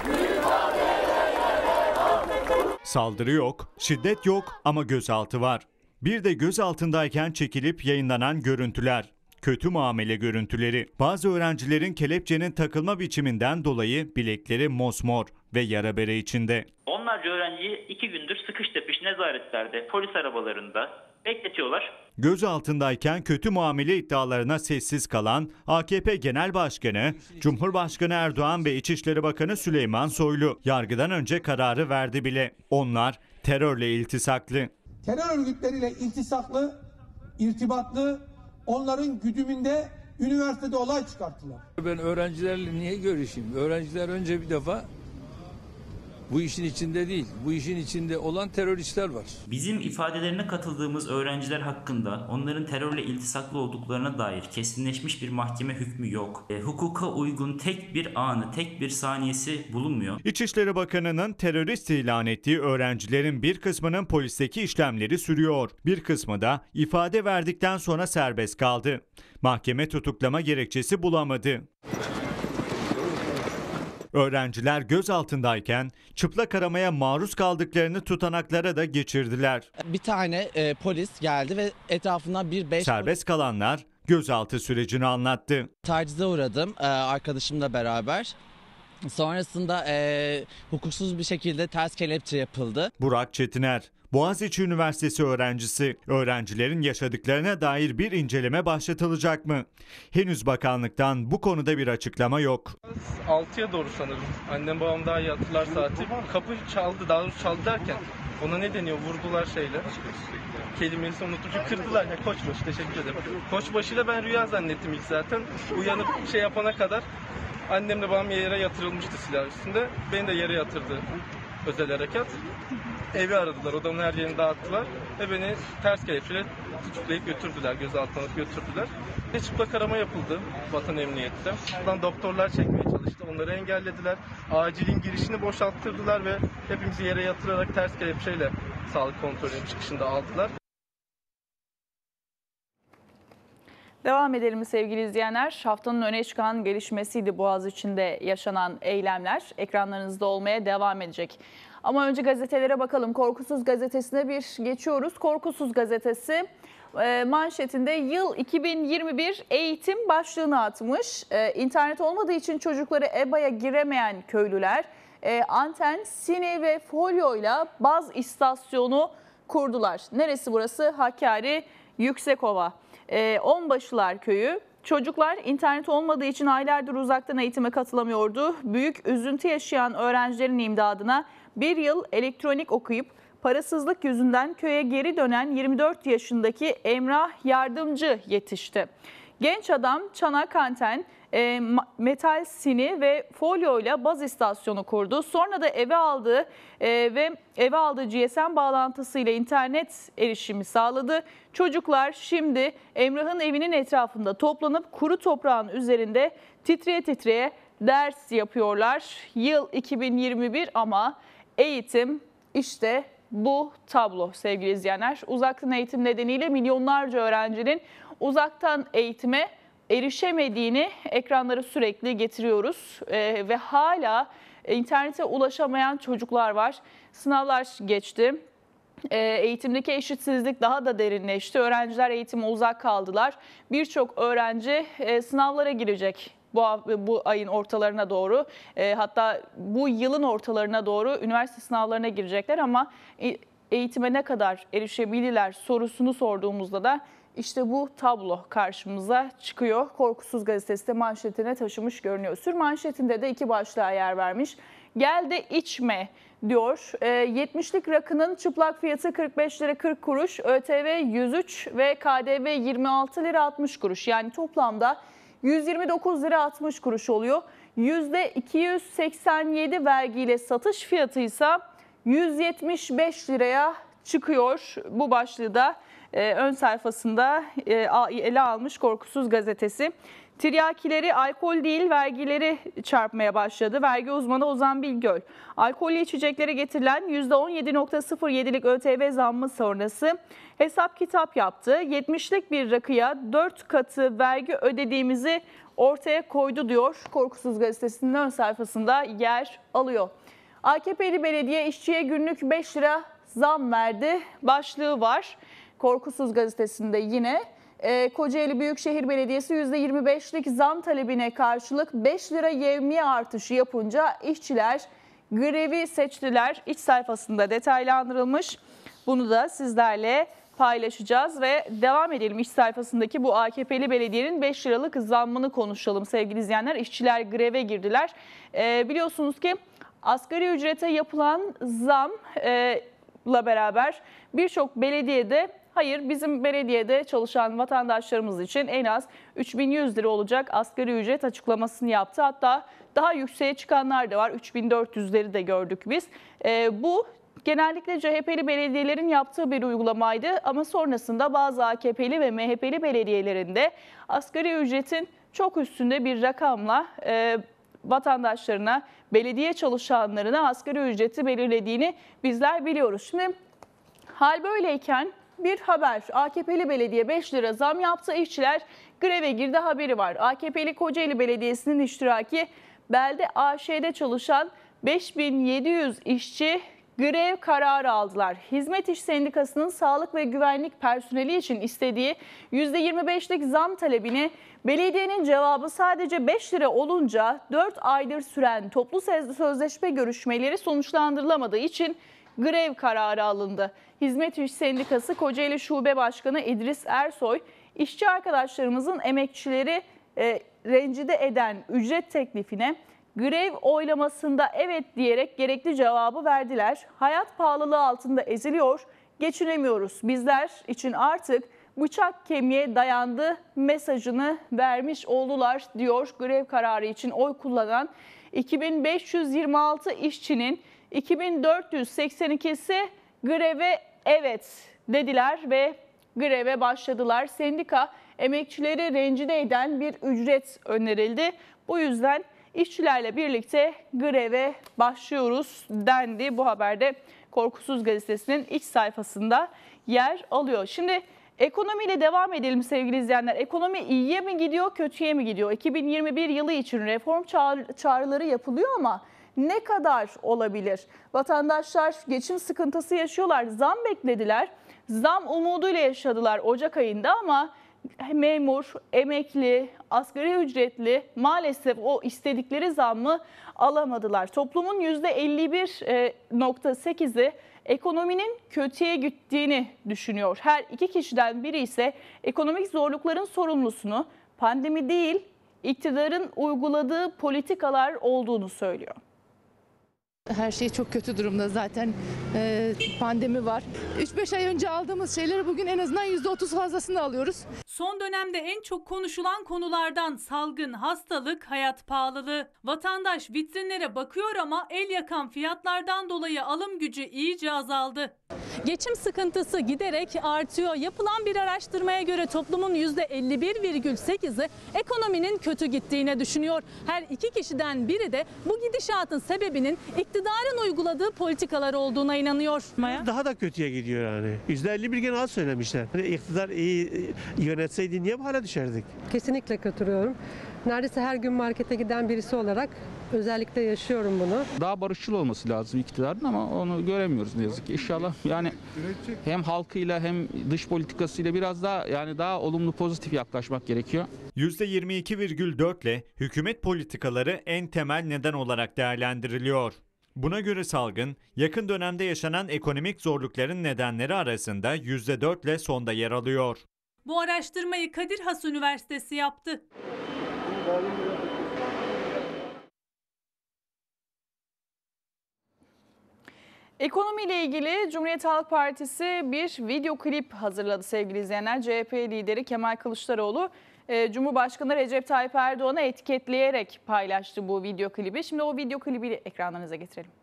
Saldırı yok, şiddet yok ama gözaltı var. Bir de gözaltındayken çekilip yayınlanan görüntüler. Kötü muamele görüntüleri. Bazı öğrencilerin kelepçenin takılma biçiminden dolayı bilekleri mosmor ve yara bere içinde. Onlarca öğrenciyi 2 gündür sıkış tepiş nezaretlerde, polis arabalarında bekletiyorlar. Gözaltındayken kötü muamele iddialarına sessiz kalan AKP Genel Başkanı, Cumhurbaşkanı Erdoğan ve İçişleri Bakanı Süleyman Soylu yargıdan önce kararı verdi bile. Onlar terörle iltisaklı. Terör örgütleriyle iltisaklı, irtibatlı, onların güdümünde üniversitede olay çıkarttılar. Ben öğrencilerle niye görüşeyim? Öğrenciler önce bir defa bu işin içinde değil. Bu işin içinde olan teröristler var. Bizim ifadelerine katıldığımız öğrenciler hakkında onların terörle iltisaklı olduklarına dair kesinleşmiş bir mahkeme hükmü yok. Hukuka uygun tek bir anı, tek bir saniyesi bulunmuyor. İçişleri Bakanı'nın terörist ilan ettiği öğrencilerin bir kısmının polisteki işlemleri sürüyor. Bir kısmı da ifade verdikten sonra serbest kaldı. Mahkeme tutuklama gerekçesi bulamadı. Öğrenciler gözaltındayken çıplak aramaya maruz kaldıklarını tutanaklara da geçirdiler. Bir tane polis geldi ve etrafından serbest kalanlar gözaltı sürecini anlattı. Tacize uğradım arkadaşımla beraber. Sonrasında hukuksuz bir şekilde ters kelepçe yapıldı. Burak Çetiner, Boğaziçi Üniversitesi öğrencisi. Öğrencilerin yaşadıklarına dair bir inceleme başlatılacak mı? Henüz bakanlıktan bu konuda bir açıklama yok. 6'ya doğru sanırım. Annem babam daha iyi hatırlar saati. Kapı çaldı, daha doğrusu çaldı derken ona ne deniyor? Vurdular şeyle. Kelimesi unuttum. Kırdılar ya, koçbaşı, teşekkür ederim. Koçbaşıyla ben rüya zannettim ilk zaten. Uyanıp şey yapana kadar annemle babam yere yatırılmıştı silah üstünde. Beni de yere yatırdı özel harekat. Evi aradılar, odamın her yerini dağıttılar ve beni ters kelepçeyle tutuklayıp götürdüler, gözaltına alıp götürdüler. Ve çıplak arama yapıldı Vatan Emniyet'te. Buradan doktorlar çekmeye çalıştı, onları engellediler. Acilin girişini boşalttırdılar ve hepimizi yere yatırarak ters kelepçeyle sağlık kontrolünün çıkışında aldılar. Devam edelim sevgili izleyenler. Haftanın öne çıkan gelişmesiydi Boğaziçi'nde yaşanan eylemler. Ekranlarınızda olmaya devam edecek. Ama önce gazetelere bakalım. Korkusuz Gazetesi'ne bir geçiyoruz. Korkusuz Gazetesi manşetinde yıl 2021 eğitim başlığını atmış. İnternet olmadığı için çocukları EBA'ya giremeyen köylüler anten, sini ve folyoyla baz istasyonu kurdular. Neresi burası? Hakkari, Yüksekova. Onbaşılar Köyü. Çocuklar internet olmadığı için aylardır uzaktan eğitime katılamıyordu. Büyük üzüntü yaşayan öğrencilerin imdadına bir yıl elektronik okuyup parasızlık yüzünden köye geri dönen 24 yaşındaki Emrah Yardımcı yetişti. Genç adam çanak anten, metal sini ve folyoyla baz istasyonu kurdu. Sonra da eve aldığı GSM bağlantısıyla internet erişimi sağladı. Çocuklar şimdi Emrah'ın evinin etrafında toplanıp kuru toprağın üzerinde titreye titreye ders yapıyorlar. Yıl 2021 ama eğitim işte bu tablo sevgili izleyenler. Uzaktan eğitim nedeniyle milyonlarca öğrencinin uzaktan eğitime erişemediğini ekranlara sürekli getiriyoruz ve hala internete ulaşamayan çocuklar var. Sınavlar geçti. Eğitimdeki eşitsizlik daha da derinleşti. Öğrenciler eğitime uzak kaldılar. Birçok öğrenci sınavlara girecek bu ayın ortalarına doğru. Hatta bu yılın ortalarına doğru üniversite sınavlarına girecekler ama eğitime ne kadar erişebilirler sorusunu sorduğumuzda da İşte bu tablo karşımıza çıkıyor. Korkusuz Gazetesi de manşetine taşımış görünüyor. Sür manşetinde de iki başlığa yer vermiş. Gel de içme diyor. 70'lik rakının çıplak fiyatı 45 lira 40 kuruş, ÖTV 103 ve KDV 26 lira 60 kuruş. Yani toplamda 129 lira 60 kuruş oluyor. %287 vergiyle satış fiyatı ise 175 liraya çıkıyor. Bu başlığı da ön sayfasında ele almış Korkusuz Gazetesi. Tiryakileri alkol değil vergileri çarpmaya başladı. Vergi uzmanı Ozan Bilgöl, alkollü içeceklere getirilen %17.07'lik ÖTV zammı sonrası hesap kitap yaptı. 70'lik bir rakıya 4 katı vergi ödediğimizi ortaya koydu diyor. Korkusuz Gazetesi'nin ön sayfasında yer alıyor. AKP'li belediye işçiye günlük 5 lira zam verdi başlığı var. Korkusuz Gazetesi'nde yine Kocaeli Büyükşehir Belediyesi %25'lik zam talebine karşılık 5 lira yevmiye artışı yapınca işçiler grevi seçtiler. İç sayfasında detaylandırılmış. Bunu da sizlerle paylaşacağız ve devam edelim. İç sayfasındaki bu AKP'li belediyenin 5 liralık zammını konuşalım sevgili izleyenler. İşçiler greve girdiler. Biliyorsunuz ki asgari ücrete yapılan zamla beraber birçok belediyede hayır bizim belediyede çalışan vatandaşlarımız için en az 3.100 lira olacak asgari ücret açıklamasını yaptı. Hatta daha yükseğe çıkanlar da var. 3.400'leri de gördük biz. Bu genellikle CHP'li belediyelerin yaptığı bir uygulamaydı ama sonrasında bazı AKP'li ve MHP'li belediyelerinde asgari ücretin çok üstünde bir rakamla vatandaşlarına, belediye çalışanlarına asgari ücreti belirlediğini bizler biliyoruz. Şimdi hal böyleyken bir haber. AKP'li belediye 5 lira zam yaptı. İşçiler greve girdi haberi var. AKP'li Kocaeli Belediyesi'nin iştiraki Belde AŞ'de çalışan 5700 işçi grev kararı aldılar. Hizmet İş Sendikası'nın sağlık ve güvenlik personeli için istediği %25'lik zam talebini belediyenin cevabı sadece 5 lira olunca 4 aydır süren toplu sözleşme görüşmeleri sonuçlandırılamadığı için grev kararı alındı. Hizmet İş Sendikası Kocaeli Şube Başkanı İdris Ersoy, işçi arkadaşlarımızın emekçileri rencide eden ücret teklifine grev oylamasında evet diyerek gerekli cevabı verdiler. Hayat pahalılığı altında eziliyor, geçinemiyoruz. Bizler için artık bıçak kemiğe dayandı mesajını vermiş oldular diyor. Grev kararı için oy kullanan 2526 işçinin 2482'si greve evet dediler ve greve başladılar. Sendika emekçileri rencide eden bir ücret önerildi. Bu yüzden işçilerle birlikte greve başlıyoruz dendi. Bu haberde Korkusuz Gazetesi'nin iç sayfasında yer alıyor. Şimdi ekonomiyle devam edelim sevgili izleyenler. Ekonomi iyiye mi gidiyor, kötüye mi gidiyor? 2021 yılı için reform çağrıları yapılıyor ama ne kadar olabilir? Vatandaşlar geçim sıkıntısı yaşıyorlar. Zam beklediler. Zam umuduyla yaşadılar Ocak ayında ama memur, emekli, asgari ücretli maalesef o istedikleri zammı alamadılar. Toplumun %51.8'i ekonominin kötüye gittiğini düşünüyor. Her iki kişiden biri ise ekonomik zorlukların sorumlusunu pandemi değil, iktidarın uyguladığı politikalar olduğunu söylüyor. Her şey çok kötü durumda zaten, pandemi var. 3-5 ay önce aldığımız şeyleri bugün en azından %30 fazlasını alıyoruz. Son dönemde en çok konuşulan konulardan salgın, hastalık, hayat pahalılığı. Vatandaş vitrinlere bakıyor ama el yakan fiyatlardan dolayı alım gücü iyice azaldı. Geçim sıkıntısı giderek artıyor. Yapılan bir araştırmaya göre toplumun %51,8'i ekonominin kötü gittiğini düşünüyor. Her iki kişiden biri de bu gidişatın sebebinin iktidarın uyguladığı politikalar olduğuna inanıyor. Daha da kötüye gidiyor yani. %51 gene az söylemişler. Hani iktidar iyi yönetseydi niye bu hale düşerdik? Kesinlikle katılıyorum. Neredeyse her gün markete giden birisi olarak özellikle yaşıyorum bunu. Daha barışçıl olması lazım iktidarın ama onu göremiyoruz ne yazık ki. İnşallah yani hem halkıyla hem dış politikasıyla biraz daha daha olumlu pozitif yaklaşmak gerekiyor. %22,4 ile hükümet politikaları en temel neden olarak değerlendiriliyor. Buna göre salgın, yakın dönemde yaşanan ekonomik zorlukların nedenleri arasında %4 ile sonda yer alıyor. Bu araştırmayı Kadir Has Üniversitesi yaptı. Ekonomiyle ilgili Cumhuriyet Halk Partisi bir video klip hazırladı sevgili izleyenler. CHP lideri Kemal Kılıçdaroğlu Cumhurbaşkanı Recep Tayyip Erdoğan'ı etiketleyerek paylaştı bu video klibi. Şimdi o video klibi ekranlarınıza getirelim.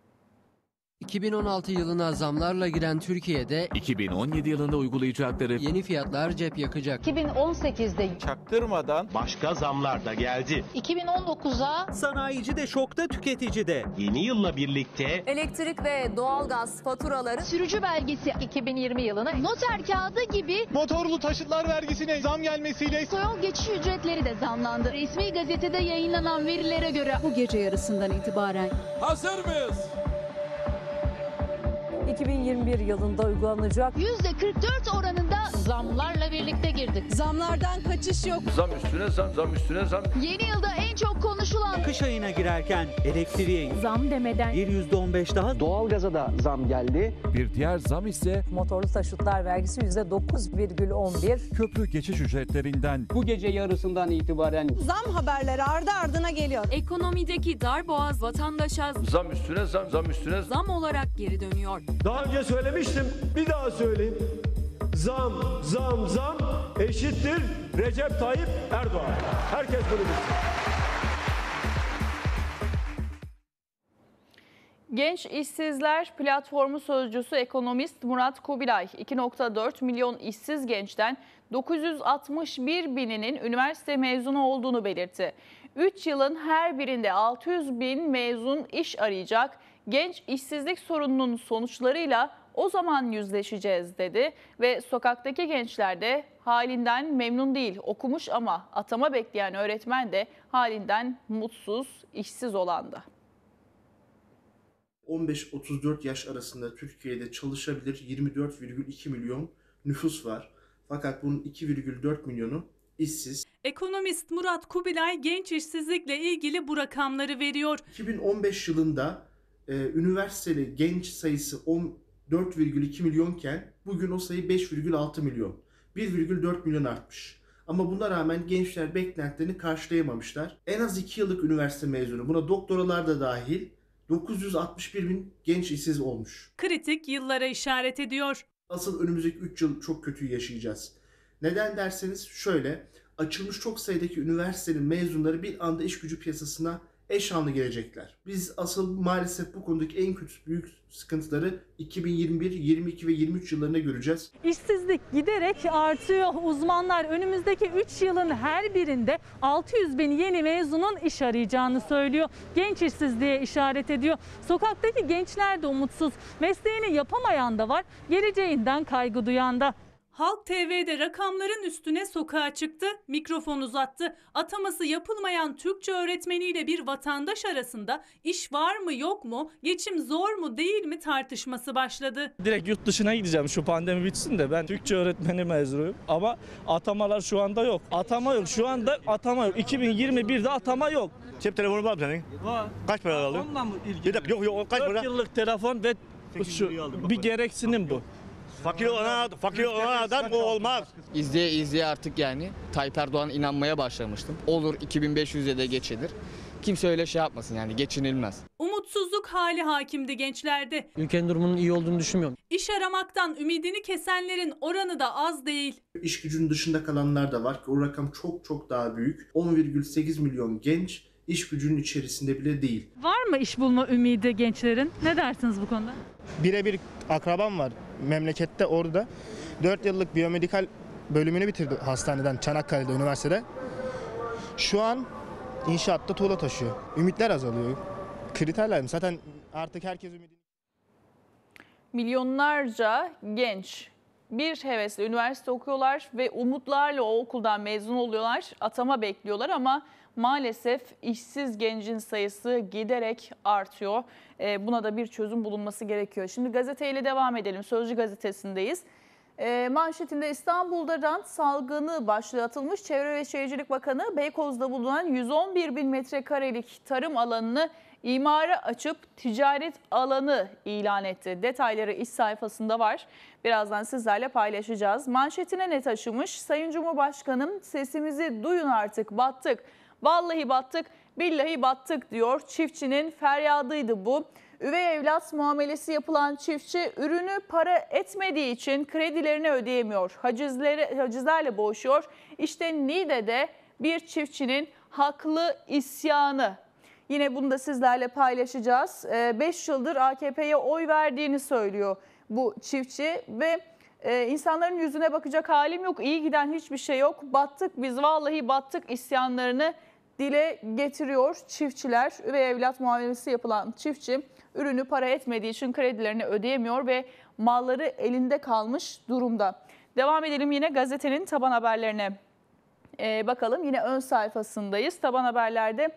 2016 yılına zamlarla giren Türkiye'de 2017 yılında uygulayacakları yeni fiyatlar cep yakacak. 2018'de çaktırmadan başka zamlar da geldi. 2019'a sanayici de şokta, tüketici de. Yeni yılla birlikte elektrik ve doğalgaz faturaları, sürücü belgesi 2020 yılına, noter kağıdı gibi motorlu taşıtlar vergisine zam gelmesiyle otoyol geçiş ücretleri de zamlandı. Resmi gazetede yayınlanan verilere göre bu gece yarısından itibaren. Hazır mıyız? 2021 yılında uygulanacak %44 oranında zamlarla birlikte girdik. Zamlardan kaçış yok. Zam üstüne zam, zam üstüne zam. Yeni yılda en çok konuşulan Kış ayına girerken elektriğe zam demeden bir %15 daha. Doğalgaza da zam geldi. Bir diğer zam ise motorlu taşıtlar vergisi %9,11. köprü geçiş ücretlerinden. Bu gece yarısından itibaren Zam haberleri ardı ardına geliyor. Ekonomideki darboğaz vatandaşa Zam üstüne zam, zam üstüne zam. zam olarak geri dönüyor. daha önce söylemiştim, bir daha söyleyeyim. Zam, zam, zam eşittir Recep Tayyip Erdoğan. Herkes bunu bilsin. Genç İşsizler Platformu Sözcüsü ekonomist Murat Kubilay, 2,4 milyon işsiz gençten 961 bininin üniversite mezunu olduğunu belirtti. 3 yılın her birinde 600 bin mezun iş arayacak. Genç işsizlik sorununun sonuçlarıyla o zaman yüzleşeceğiz dedi ve sokaktaki gençler de halinden memnun değil. Okumuş ama atama bekleyen öğretmen de halinden mutsuz, işsiz olan da. 15-34 yaş arasında Türkiye'de çalışabilir 24,2 milyon nüfus var. Fakat bunun 2,4 milyonu işsiz. Ekonomist Murat Kubilay genç işsizlikle ilgili bu rakamları veriyor. 2015 yılında üniversiteli genç sayısı 14,2 milyonken bugün o sayı 5,6 milyon. 1,4 milyon artmış. Ama buna rağmen gençler beklentilerini karşılayamamışlar. En az 2 yıllık üniversite mezunu, buna doktoralar da dahil, 961 bin genç işsiz olmuş. Kritik yıllara işaret ediyor. Asıl önümüzdeki 3 yıl çok kötü yaşayacağız. Neden derseniz şöyle, açılmış çok sayıdaki üniversitenin mezunları bir anda iş gücü piyasasına eş anlı gelecekler. Biz asıl maalesef bu konudaki en büyük sıkıntıları 2021, 22 ve 23 yıllarında göreceğiz. İşsizlik giderek artıyor. Uzmanlar önümüzdeki 3 yılın her birinde 600 bin yeni mezunun iş arayacağını söylüyor. Genç işsizliğe işaret ediyor. Sokaktaki gençler de umutsuz. Mesleğini yapamayan da var, geleceğinden kaygı duyan da. Halk TV'de rakamların üstüne sokağa çıktı, mikrofon uzattı. Ataması yapılmayan Türkçe öğretmeniyle bir vatandaş arasında iş var mı yok mu, geçim zor mu değil mi tartışması başladı. Direkt yurt dışına gideceğim şu pandemi bitsin de, ben Türkçe öğretmeni mezunuyum ama atamalar şu anda yok. Atama yok, şu anda atama yok. 2021'de atama yok. Cep telefonu var mı senin? Var. Kaç para aldın? Ondan mı ilgili? Yok kaç para? 4 yıllık telefon ve şu, bir gereksinim bu. Fakir olan adam o olmaz. İzleye artık yani Tayyip Erdoğan inanmaya başlamıştım. Olur 2500'e de geçilir. Kimse öyle şey yapmasın, yani geçinilmez. Umutsuzluk hali hakimdi gençlerde. Ülkenin durumunun iyi olduğunu düşünmüyorum. İş aramaktan ümidini kesenlerin oranı da az değil. İş gücünün dışında kalanlar da var ki o rakam çok daha büyük. 10,8 milyon genç iş gücünün içerisinde bile değil. Var mı iş bulma ümidi gençlerin? Ne dersiniz bu konuda? Birebir akrabam var memlekette, orada 4 yıllık biyomedikal bölümünü bitirdi hastaneden, Çanakkale'de, üniversitede. Şu an inşaatta tuğla taşıyor. Ümitler azalıyor. Kriterler mi? Zaten artık herkes ümidini... Milyonlarca genç bir hevesle üniversite okuyorlar ve umutlarla o okuldan mezun oluyorlar. Atama bekliyorlar ama maalesef işsiz gencin sayısı giderek artıyor. Buna da bir çözüm bulunması gerekiyor. Şimdi gazeteyle devam edelim. Sözcü gazetesindeyiz. Manşetinde İstanbul'da rant salgını başlığı atılmış. Çevre ve Şehircilik Bakanı Beykoz'da bulunan 111 bin metrekarelik tarım alanını imara açıp ticaret alanı ilan etti. Detayları iç sayfasında var. Birazdan sizlerle paylaşacağız. Manşetine ne taşımış? Sayın Cumhurbaşkanım, sesimizi duyun artık, battık. Vallahi battık, billahi battık diyor. Çiftçinin feryadıydı bu. Üvey evlat muamelesi yapılan çiftçi ürünü para etmediği için kredilerini ödeyemiyor. Hacizlerle boğuşuyor. İşte Niğde'de bir çiftçinin haklı isyanı. Yine bunu da sizlerle paylaşacağız. 5 yıldır AKP'ye oy verdiğini söylüyor bu çiftçi ve insanların yüzüne bakacak halim yok, iyi giden hiçbir şey yok. Battık biz, vallahi battık isyanlarını dile getiriyor çiftçiler. Üvey evlat muamelesi yapılan çiftçi ürünü para etmediği için kredilerini ödeyemiyor ve malları elinde kalmış durumda. Devam edelim yine gazetenin taban haberlerine bakalım. Yine ön sayfasındayız. Taban haberlerde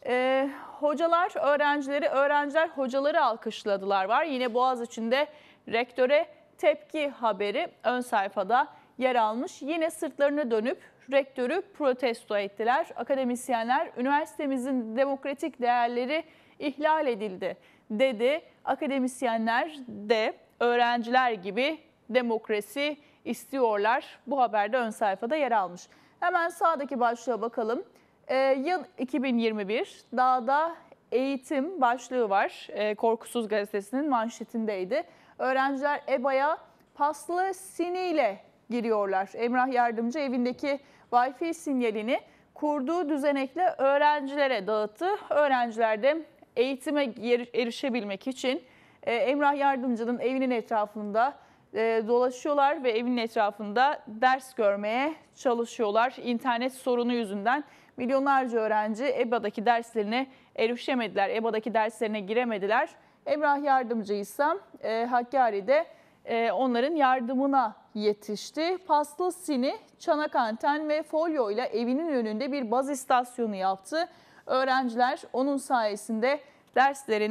öğrenciler hocaları alkışladılar var. Yine Boğaziçi'nde rektöre tepki haberi ön sayfada yer almış. Yine sırtlarını dönüp rektörü protesto ettiler. Akademisyenler üniversitemizin demokratik değerleri ihlal edildi dedi. Akademisyenler de öğrenciler gibi demokrasi istiyorlar. Bu haberde ön sayfada yer almış. Hemen sağdaki başlığa bakalım. Yıl 2021, dağda eğitim başlığı var. Korkusuz gazetesinin manşetindeydi. Öğrenciler EBA'ya paslı siniyle giriyorlar. Emrah Yardımcı evindeki Wi-Fi sinyalini kurduğu düzenekle öğrencilere dağıttı. Öğrenciler de eğitime erişebilmek için Emrah Yardımcı'nın evinin etrafında dolaşıyorlar ve evinin etrafında ders görmeye çalışıyorlar. İnternet sorunu yüzünden milyonlarca öğrenci EBA'daki derslerine erişemediler, EBA'daki derslerine giremediler. Emrah Yardımcı ise Hakkari'de onların yardımına yetişti. Paslı sini, çanak anten ve folyo ile evinin önünde bir baz istasyonu yaptı. Öğrenciler onun sayesinde derslerini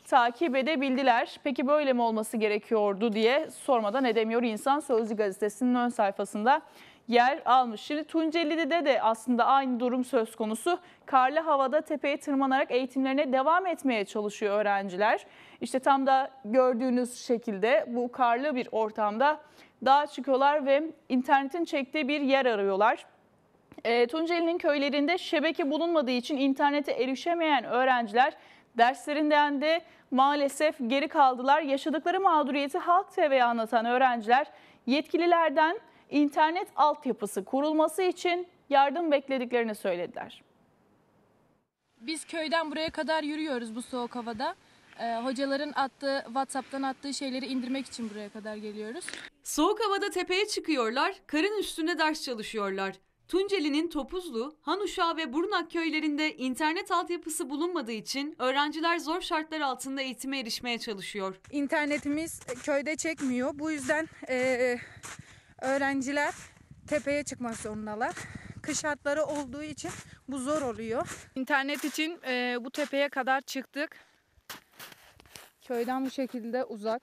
takip edebildiler. Peki böyle mi olması gerekiyordu diye sormadan edemiyor insan. Sözcü gazetesinin ön sayfasında yer almış. Şimdi Tunceli'de de aslında aynı durum söz konusu. Karlı havada tepeye tırmanarak eğitimlerine devam etmeye çalışıyor öğrenciler. İşte tam da gördüğünüz şekilde bu karlı bir ortamda dağa çıkıyorlar ve internetin çektiği bir yer arıyorlar. Tunceli'nin köylerinde şebeke bulunmadığı için internete erişemeyen öğrenciler derslerinden de maalesef geri kaldılar. Yaşadıkları mağduriyeti Halk TV'ye anlatan öğrenciler yetkililerden internet altyapısı kurulması için yardım beklediklerini söylediler. Biz köyden buraya kadar yürüyoruz bu soğuk havada. Hocaların WhatsApp'tan attığı şeyleri indirmek için buraya kadar geliyoruz. Soğuk havada tepeye çıkıyorlar, karın üstünde ders çalışıyorlar. Tunceli'nin Topuzlu, Hanuşağı ve Burnak köylerinde internet altyapısı bulunmadığı için öğrenciler zor şartlar altında eğitime erişmeye çalışıyor. İnternetimiz köyde çekmiyor. Bu yüzden öğrenciler tepeye çıkmak zorundalar. Kış şartları olduğu için bu zor oluyor. İnternet için bu tepeye kadar çıktık. Köyden bu şekilde uzak.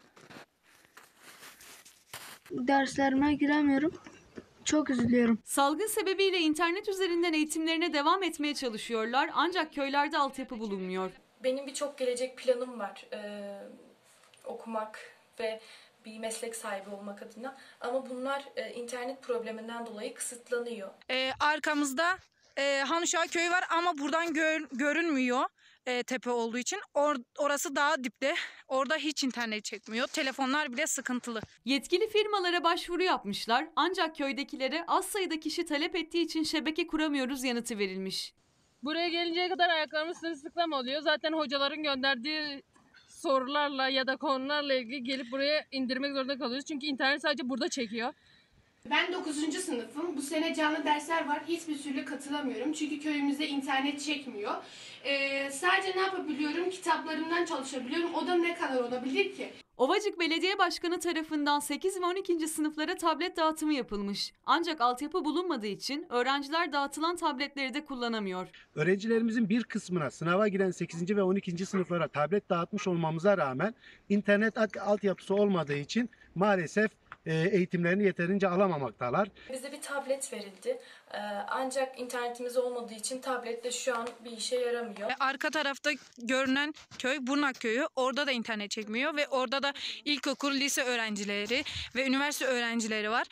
Derslerime giremiyorum. Çok üzülüyorum. Salgın sebebiyle internet üzerinden eğitimlerine devam etmeye çalışıyorlar ancak köylerde altyapı bulunmuyor. Benim birçok gelecek planım var. Okumak ve bir meslek sahibi olmak adına. Ama bunlar internet probleminden dolayı kısıtlanıyor. Arkamızda Hanuşağı köyü var ama buradan görünmüyor. Tepe olduğu için orası daha dipte. Orada hiç internet çekmiyor. Telefonlar bile sıkıntılı. Yetkili firmalara başvuru yapmışlar ancak köydekilere az sayıda kişi talep ettiği için şebeke kuramıyoruz yanıtı verilmiş. Buraya gelinceye kadar ayaklarımız sırılsıklam oluyor. Zaten hocaların gönderdiği sorularla ya da konularla ilgili gelip buraya indirmek zorunda kalıyoruz. Çünkü internet sadece burada çekiyor. Ben 9. sınıfım. Bu sene canlı dersler var. Hiçbir türlü katılamıyorum. Çünkü köyümüzde internet çekmiyor. Sadece ne yapabiliyorum? Kitaplarımdan çalışabiliyorum. O da ne kadar olabilir ki? Ovacık Belediye Başkanı tarafından 8 ve 12. sınıflara tablet dağıtımı yapılmış. Ancak altyapı bulunmadığı için öğrenciler dağıtılan tabletleri de kullanamıyor. Öğrencilerimizin bir kısmına sınava giren 8. ve 12. sınıflara tablet dağıtmış olmamıza rağmen internet altyapısı olmadığı için maalesef eğitimlerini yeterince alamamaktalar. Bize bir tablet verildi. Ancak internetimiz olmadığı için tablet de şu an bir işe yaramıyor. Arka tarafta görünen köy Burnak köyü. Orada da internet çekmiyor ve orada da ilkokul, lise öğrencileri ve üniversite öğrencileri var.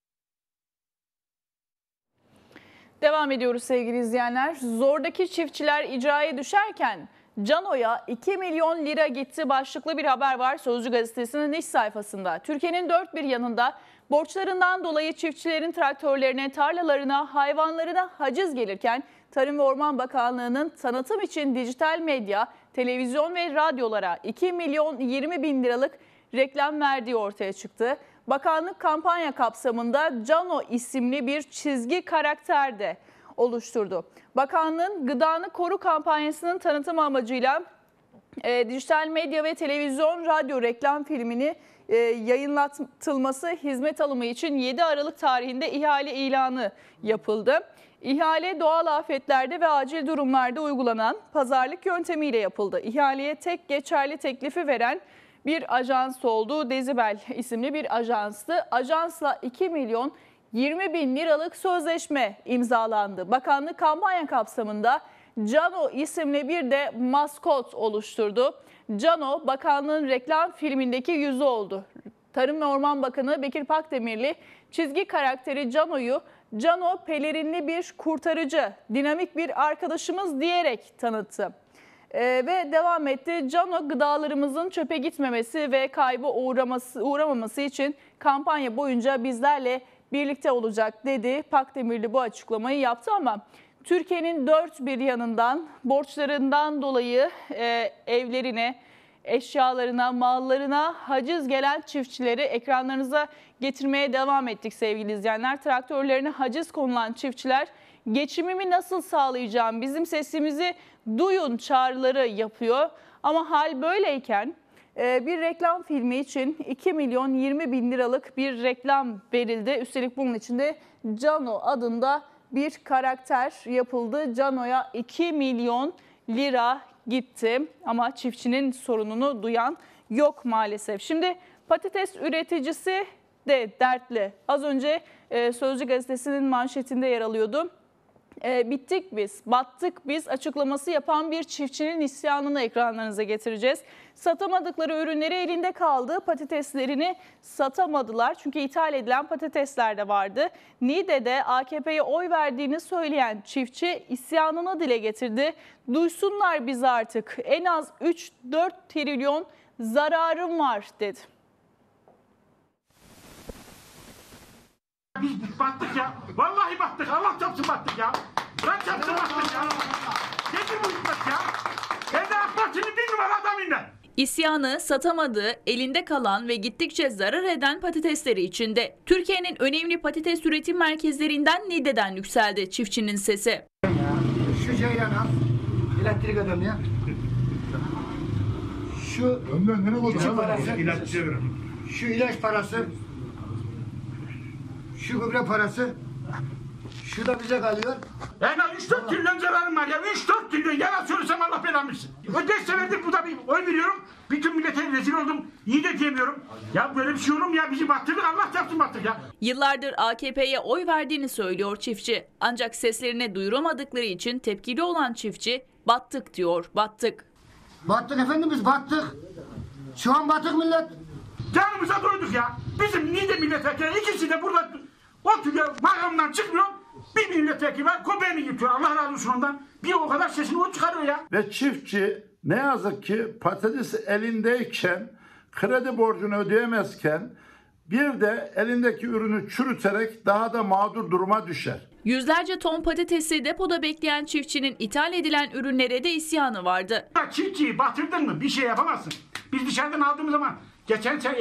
Devam ediyoruz sevgili izleyenler. Zordaki çiftçiler icraya düşerken Cano'ya 2 milyon lira gitti başlıklı bir haber var Sözcü gazetesinin iç sayfasında. Türkiye'nin dört bir yanında borçlarından dolayı çiftçilerin traktörlerine, tarlalarına, hayvanlarına haciz gelirken Tarım ve Orman Bakanlığı'nın tanıtım için dijital medya, televizyon ve radyolara 2 milyon 20 bin liralık reklam verdiği ortaya çıktı. Bakanlık kampanya kapsamında Cano isimli bir çizgi karakter de oluşturdu. Bakanlığın Gıdanı Koru kampanyasının tanıtım amacıyla dijital medya ve televizyon, radyo reklam filmini yayınlatılması hizmet alımı için 7 Aralık tarihinde ihale ilanı yapıldı. İhale doğal afetlerde ve acil durumlarda uygulanan pazarlık yöntemiyle yapıldı. İhaleye tek geçerli teklifi veren bir ajans oldu. Dezibel isimli bir ajanstı. Ajansla 2 milyon 20 bin liralık sözleşme imzalandı. Bakanlık kampanya kapsamında Cano isimli bir de maskot oluşturdu. Cano, bakanlığın reklam filmindeki yüzü oldu. Tarım ve Orman Bakanı Bekir Pakdemirli çizgi karakteri Cano'yu Cano pelerinli bir kurtarıcı, dinamik bir arkadaşımız diyerek tanıttı. Ve devam etti. Cano gıdalarımızın çöpe gitmemesi ve kaybı uğramaması için kampanya boyunca bizlerle birlikte olacak dedi. Pakdemirli bu açıklamayı yaptı ama Türkiye'nin dört bir yanından borçlarından dolayı evlerine, eşyalarına, mallarına haciz gelen çiftçileri ekranlarınıza getirmeye devam ettik sevgili izleyenler. Traktörlerine haciz konulan çiftçiler geçimimi nasıl sağlayacağım, bizim sesimizi duyun çağrıları yapıyor. Ama hal böyleyken bir reklam filmi için 2 milyon 20 bin liralık bir reklam verildi. Üstelik bunun içinde Cano adında bir karakter yapıldı. Cano'ya 2 milyon lira gitti ama çiftçinin sorununu duyan yok maalesef. Şimdi patates üreticisi de dertli. Az önce Sözcü gazetesinin manşetinde yer alıyordu. Bittik biz, battık biz açıklaması yapan bir çiftçinin isyanını ekranlarınıza getireceğiz. Satamadıkları ürünleri elinde kaldı. Patateslerini satamadılar. Çünkü ithal edilen patatesler de vardı. Niğde'de AKP'ye oy verdiğini söyleyen çiftçi isyanını dile getirdi. Duysunlar bizi artık. En az 3-4 trilyon zararım var dedi. Biz battık ya. Vallahi battık. Allah çarpsın battık ya. Ben çarpsın battık ya. Nedir bu hikmet ya? Evde AK Parti'nin bir numara adamıyım ben. İsyanı satamadığı, elinde kalan ve gittikçe zarar eden patatesleri içinde. Türkiye'nin önemli patates üretim merkezlerinden Niğde'den yükseldi çiftçinin sesi. Şu ceylan al. Elektrik adam ya. Şu içi parası. Şu ilaç parası. Şu gübre parası. Şu da bize kalıyor. En az 3-4 trilyon zararım var ya. 3-4 trilyon. Yalan söylesem Allah belamı versin. 5 senedir burada bir oy veriyorum. Bütün millete rezil oldum. İyi de diyemiyorum. Ya böyle bir şey olur mu ya? Bizi battırdık. Allah çarpsın battık ya. Yıllardır AKP'ye oy verdiğini söylüyor çiftçi. Ancak seslerini duyuramadıkları için tepkili olan çiftçi battık diyor, battık. Battık efendim, biz battık. Şu an battık millet. Canımıza doyduk ya. Bizim Niğde milletvekili ikisi de burada oturuyor, makamdan çıkmıyor. Bir milletvekili var, köpeğini yutuyor. Allah razı olsun ondan. Bir o kadar sesini o çıkarıyor ya. Ve çiftçi ne yazık ki patates elindeyken, kredi borcunu ödeyemezken bir de elindeki ürünü çürüterek daha da mağdur duruma düşer. Yüzlerce ton patatesi depoda bekleyen çiftçinin ithal edilen ürünlere de isyanı vardı. Çiftçiyi batırdın mı bir şey yapamazsın. Biz dışarıdan aldığımız zaman geçen sene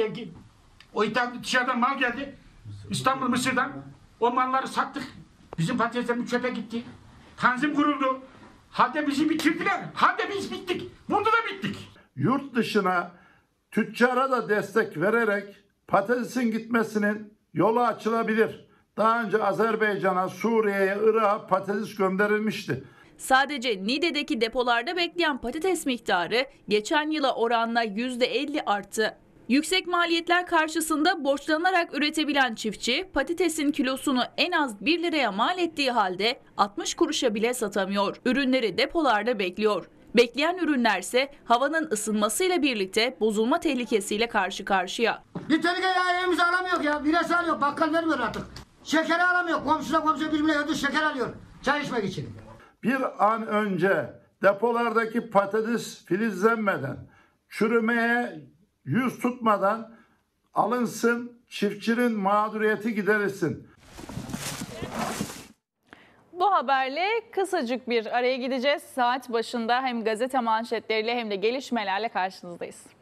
o dışarıdan mal geldi. İstanbul, Mısır'dan. O malları sattık. Bizim patateslerimiz çöpe gitti. Tanzim kuruldu. Halde bizi bitirdiler. Halde biz bittik. Burada da bittik. Yurt dışına tüccara da destek vererek patatesin gitmesinin yolu açılabilir. Daha önce Azerbaycan'a, Suriye'ye, Irak'a patates gönderilmişti. Sadece Niğde'deki depolarda bekleyen patates miktarı geçen yıla oranla %50 arttı. Yüksek maliyetler karşısında borçlanarak üretebilen çiftçi patatesin kilosunu en az 1 liraya mal ettiği halde 60 kuruşa bile satamıyor. Ürünleri depolarda bekliyor. Bekleyen ürünlerse havanın ısınmasıyla birlikte bozulma tehlikesiyle karşı karşıya. Bir tenike ya evimize alamıyor ya. Birası alıyor, bakkal vermiyor artık. Şekeri alamıyor. Komşu birbirine yazdı şeker alıyor. Çay içmek için. Bir an önce depolardaki patates filizlenmeden, çürümeye yüz tutmadan alınsın, çiftçinin mağduriyeti giderilsin. Bu haberle kısacık bir araya gideceğiz. Saat başında hem gazete manşetleriyle hem de gelişmelerle karşınızdayız.